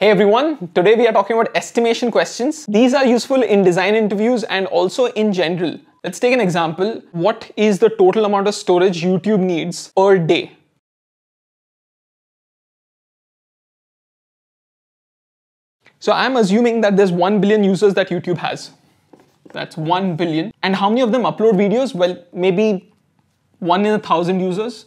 Hey everyone, today we are talking about estimation questions. These are useful in design interviews and also in general. Let's take an example. What is the total amount of storage YouTube needs per day? So I'm assuming that there's 1 billion users that YouTube has. That's 1 billion. And how many of them upload videos? Well, maybe 1 in 1,000 users.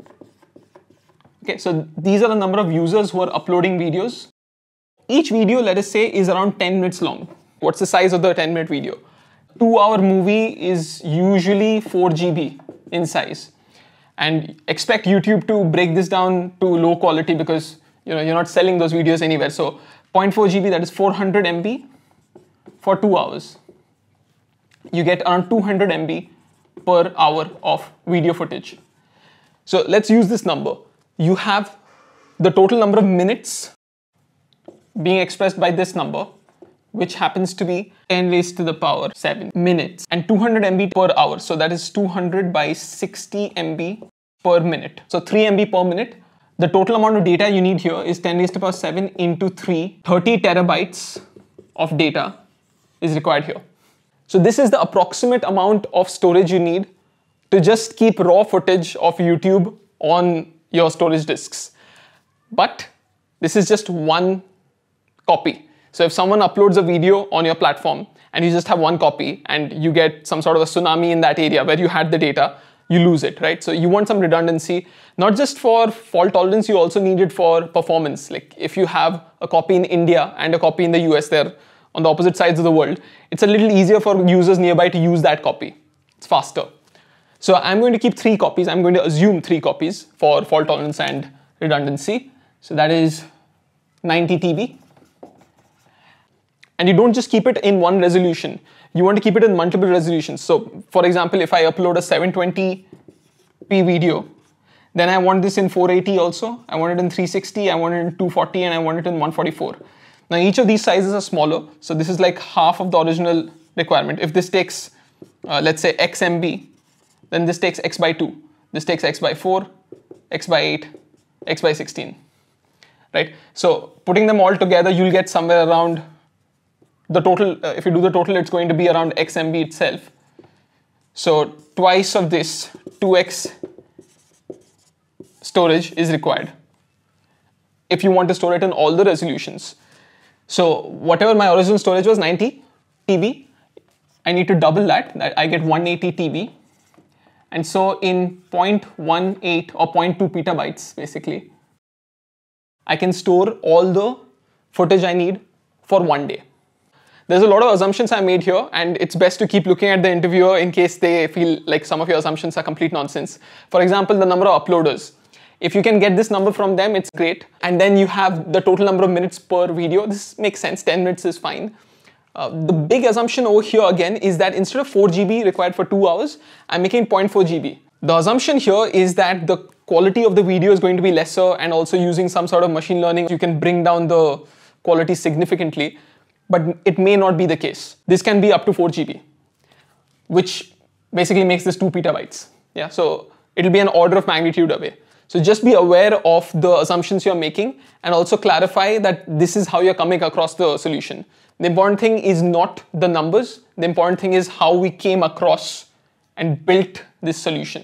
Okay, so these are the number of users who are uploading videos. Each video, let us say, is around 10 minutes long. What's the size of the 10-minute video? 2-hour movie is usually 4 GB in size. And expect YouTube to break this down to low quality because you're not selling those videos anywhere. So 0.4 GB, that is 400 MB for 2 hours. You get around 200 MB per hour of video footage. So let's use this number. You have the total number of minutes being expressed by this number, which happens to be 10 raised to the power 7 minutes and 200 MB per hour. So that is 200 by 60 MB per minute. So 3 MB per minute. The total amount of data you need here is 10 raised to the power 7 into 3. 30 terabytes of data is required here. So this is the approximate amount of storage you need to just keep raw footage of YouTube on your storage disks. But this is just one copy. So if someone uploads a video on your platform and you just have one copy and you get some sort of a tsunami in that area where you had the data, you lose it, right? So you want some redundancy, not just for fault tolerance, you also need it for performance. Like if you have a copy in India and a copy in the US, they're on the opposite sides of the world, it's a little easier for users nearby to use that copy. It's faster. So I'm going to keep 3 copies. I'm going to assume 3 copies for fault tolerance and redundancy. So that is 90 TB. And you don't just keep it in one resolution. You want to keep it in multiple resolutions. So for example, if I upload a 720p video, then I want this in 480 also. I want it in 360, I want it in 240, and I want it in 144. Now each of these sizes are smaller. So this is like half of the original requirement. If this takes, let's say X MB, then this takes X by 2. This takes X by 4, X by 8, X by 16, right? So putting them all together, you'll get somewhere around the total, if you do the total, it's going to be around X MB itself. So twice of this, 2x storage is required if you want to store it in all the resolutions. So whatever my original storage was, 90 TB, I need to double that. I get 180 TB. And so in 0.18 or 0.2 petabytes, basically, I can store all the footage I need for 1 day. There's a lot of assumptions I made here, and it's best to keep looking at the interviewer in case they feel like some of your assumptions are complete nonsense. For example, the number of uploaders. If you can get this number from them, it's great. And then you have the total number of minutes per video. This makes sense, 10 minutes is fine. The big assumption over here again is that instead of 4 GB required for 2 hours, I'm making 0.4 GB. The assumption here is that the quality of the video is going to be lesser, and also using some sort of machine learning, you can bring down the quality significantly. But it may not be the case. This can be up to 4 GB, which basically makes this 2 petabytes. Yeah, so it'll be an order of magnitude away. So just be aware of the assumptions you're making and also clarify that this is how you're coming across the solution. The important thing is not the numbers. The important thing is how we came across and built this solution.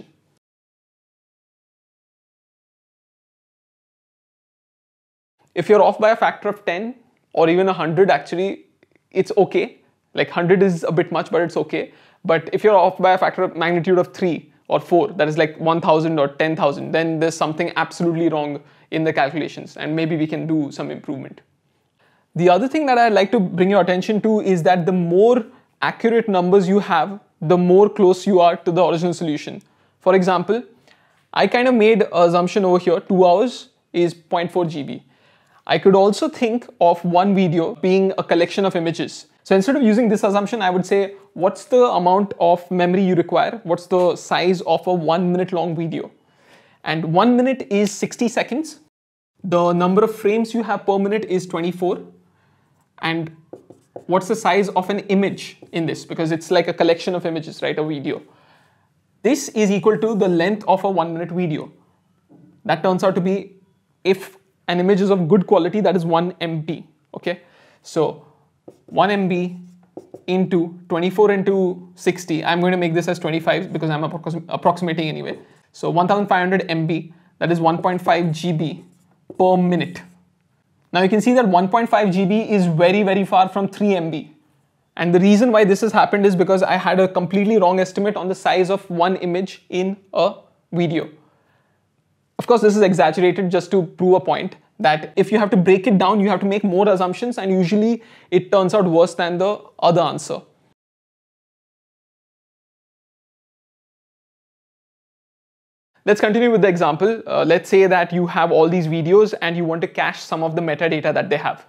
If you're off by a factor of 10, or even 100, actually, it's okay. Like 100 is a bit much, but it's okay. But if you're off by a factor of magnitude of 3 or 4, that is like 1,000 or 10,000, then there's something absolutely wrong in the calculations, and maybe we can do some improvement. The other thing that I'd like to bring your attention to is that the more accurate numbers you have, the more close you are to the original solution. For example, I kind of made an assumption over here, 2 hours is 0.4 GB. I could also think of one video being a collection of images. So instead of using this assumption, I would say, what's the amount of memory you require? What's the size of a 1 minute long video? And 1 minute is 60 seconds. The number of frames you have per minute is 24. And what's the size of an image in this? Because it's like a collection of images, right? A video. This is equal to the length of a 1 minute video. That turns out to be, if an image is of good quality, that is 1 MB. Okay, so 1 MB into 24 into 60. I'm going to make this as 25 because I'm approximating anyway. So 1500 MB, that is 1.5 GB per minute. Now you can see that 1.5 GB is very, very far from 3 MB. And the reason why this has happened is because I had a completely wrong estimate on the size of one image in a video. Of course, this is exaggerated just to prove a point that if you have to break it down, you have to make more assumptions, and usually it turns out worse than the other answer. Let's continue with the example. Let's say that you have all these videos and you want to cache some of the metadata that they have.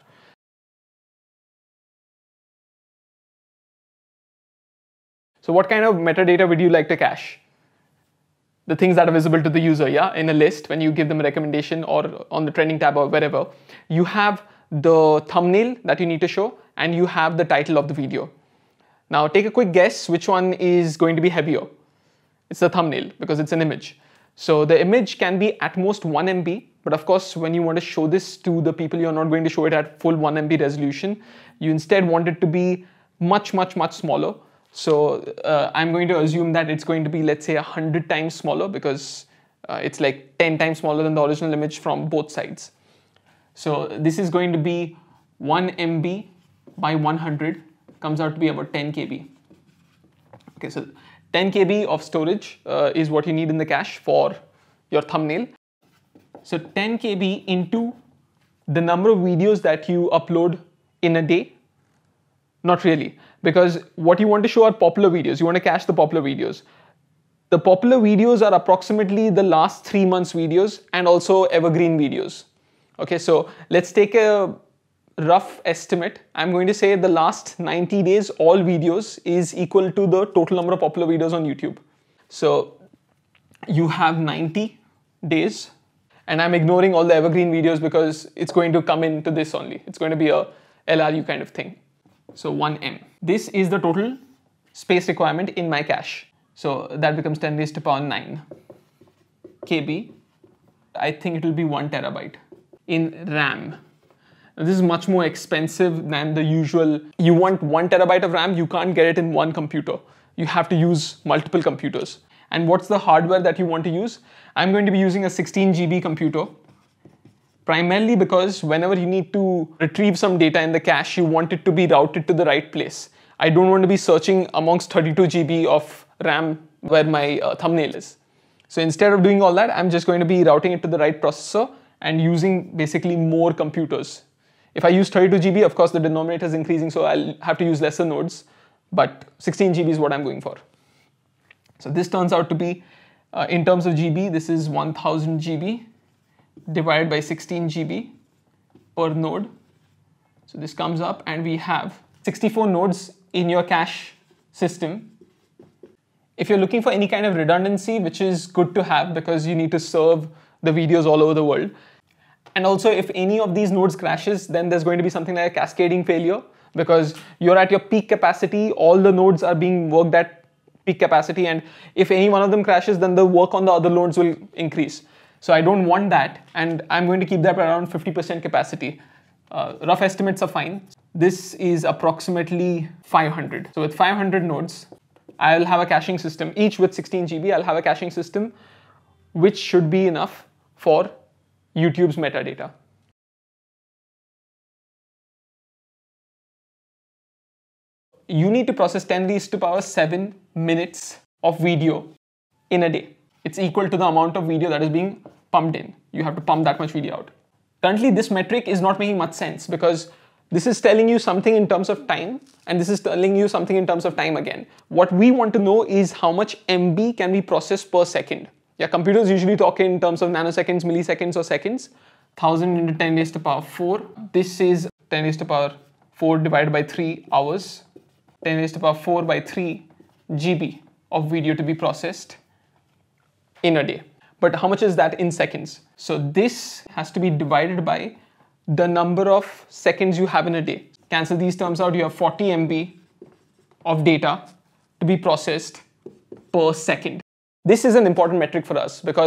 So what kind of metadata would you like to cache? The things that are visible to the user, yeah, in a list when you give them a recommendation or on the trending tab or wherever. You have the thumbnail that you need to show and you have the title of the video. Now take a quick guess which one is going to be heavier. It's the thumbnail because it's an image. So the image can be at most 1 MB, but of course when you want to show this to the people, you're not going to show it at full 1 MB resolution. You instead want it to be much smaller. So I'm going to assume that it's going to be, let's say, 100 times smaller because it's like 10 times smaller than the original image from both sides. So this is going to be 1 MB by 100, comes out to be about 10 KB. Okay, so 10 KB of storage is what you need in the cache for your thumbnail. So 10 KB into the number of videos that you upload in a day. Not really, because what you want to show are popular videos. You want to cache the popular videos. The popular videos are approximately the last 3 months videos and also evergreen videos. Okay, so let's take a rough estimate. I'm going to say the last 90 days, all videos is equal to the total number of popular videos on YouTube. So you have 90 days, and I'm ignoring all the evergreen videos because it's going to come into this only. It's going to be a LRU kind of thing. So 1 M. This is the total space requirement in my cache. So that becomes 10 raised to power 9 KB. I think it will be 1 terabyte in RAM. Now, this is much more expensive than the usual. You want 1 terabyte of RAM, you can't get it in one computer. You have to use multiple computers. And what's the hardware that you want to use? I'm going to be using a 16 GB computer. Primarily because whenever you need to retrieve some data in the cache, you want it to be routed to the right place. I don't want to be searching amongst 32 GB of RAM where my thumbnail is. So instead of doing all that, I'm just going to be routing it to the right processor and using basically more computers. If I use 32 GB, of course the denominator is increasing, so I'll have to use lesser nodes, but 16 GB is what I'm going for. So this turns out to be, in terms of GB, this is 1000 GB. Divided by 16 GB per node. So this comes up and we have 64 nodes in your cache system. If you're looking for any kind of redundancy, which is good to have because you need to serve the videos all over the world. And also if any of these nodes crashes, then there's going to be something like a cascading failure because you're at your peak capacity, all the nodes are being worked at peak capacity, and if any one of them crashes, then the work on the other nodes will increase. So I don't want that, and I'm going to keep that around 50% capacity. Rough estimates are fine. This is approximately 500. So with 500 nodes, I'll have a caching system, each with 16 GB, I'll have a caching system which should be enough for YouTube's metadata. You need to process 10 raised to power 7 minutes of video in a day. It's equal to the amount of video that is being pumped in. You have to pump that much video out. Currently, this metric is not making much sense because this is telling you something in terms of time, and this is telling you something in terms of time again. What we want to know is how much MB can be processed per second. Yeah, computers usually talk in terms of nanoseconds, milliseconds, or seconds. 1000 into 10 raised to power 4. This is 10 raised to power 4 divided by 3 hours. 10 raised to power 4 by 3 GB of video to be processed in a day. But how much is that in seconds? So this has to be divided by the number of seconds you have in a day. Cancel these terms out, you have 40 MB of data to be processed per second. This is an important metric for us because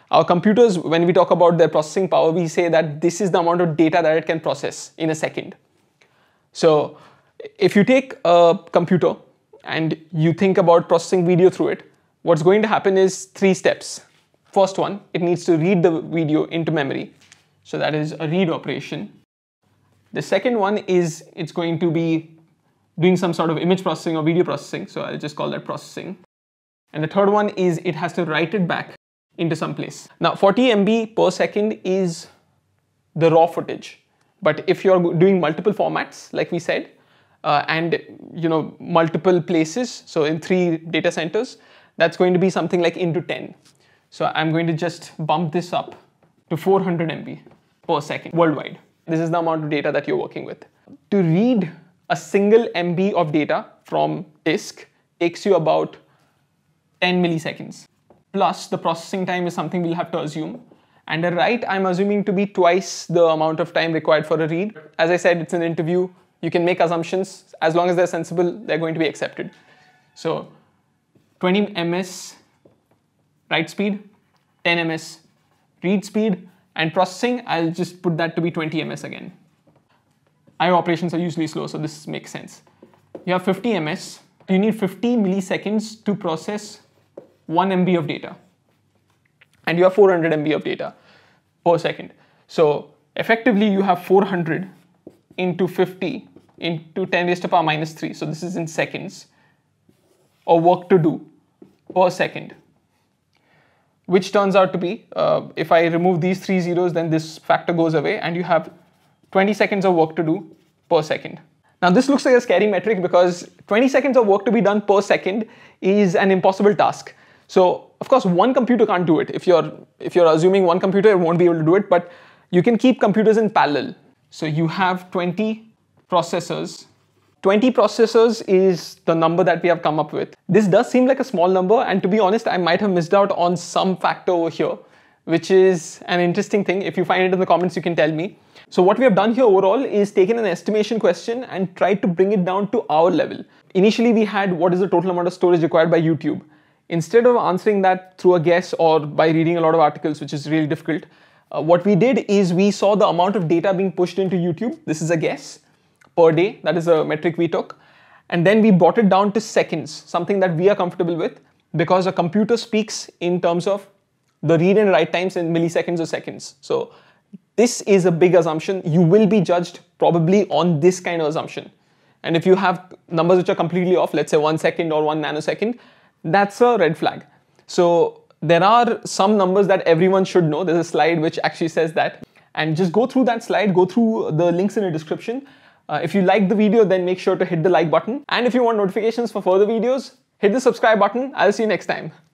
Our computers, when we talk about their processing power, we say that this is the amount of data that it can process in a second. So if you take a computer and you think about processing video through it, what's going to happen is 3 steps. First one, it needs to read the video into memory. So that is a read operation. The second one is it's going to be doing some sort of image processing or video processing. So I'll just call that processing. And the third one is it has to write it back into some place. Now 40 MB per second is the raw footage. But if you're doing multiple formats, like we said, and multiple places, so in 3 data centers, that's going to be something like into 10. So I'm going to just bump this up to 400 MB per second worldwide. This is the amount of data that you're working with. To read a single MB of data from disk takes you about 10 milliseconds. Plus the processing time is something we'll have to assume. And a write, I'm assuming to be twice the amount of time required for a read. As I said, it's an interview. You can make assumptions. As long as they're sensible, they're going to be accepted. So 20 ms write speed, 10 ms read speed, and processing, I'll just put that to be 20 ms again. I/O operations are usually slow, so this makes sense. You have 50 ms. You need 50 milliseconds to process 1 MB of data. And you have 400 MB of data per second. So effectively, you have 400 into 50 into 10 raised to the power minus 3. So this is in seconds of work to do per second, which turns out to be, if I remove these 3 zeros, then this factor goes away and you have 20 seconds of work to do per second. Now this looks like a scary metric because 20 seconds of work to be done per second is an impossible task. So of course one computer can't do it. If you're assuming one computer, it won't be able to do it, but you can keep computers in parallel. So you have 20 processors. 20 processors is the number that we have come up with. This does seem like a small number, and to be honest, I might have missed out on some factor over here, which is an interesting thing. If you find it in the comments, you can tell me. So what we have done here overall is taken an estimation question and tried to bring it down to our level. Initially, we had what is the total amount of storage required by YouTube. Instead of answering that through a guess or by reading a lot of articles, which is really difficult, what we did is we saw the amount of data being pushed into YouTube. This is a guess per day. That is a metric we took. And then we brought it down to seconds, something that we are comfortable with, because a computer speaks in terms of the read and write times in milliseconds or seconds. So this is a big assumption. You will be judged probably on this kind of assumption. And if you have numbers which are completely off, let's say 1 second or 1 nanosecond, that's a red flag. So there are some numbers that everyone should know. There's a slide which actually says that. And just go through that slide, go through the links in the description. If you like the video, then make sure to hit the like button. And if you want notifications for further videos, hit the subscribe button. I'll see you next time.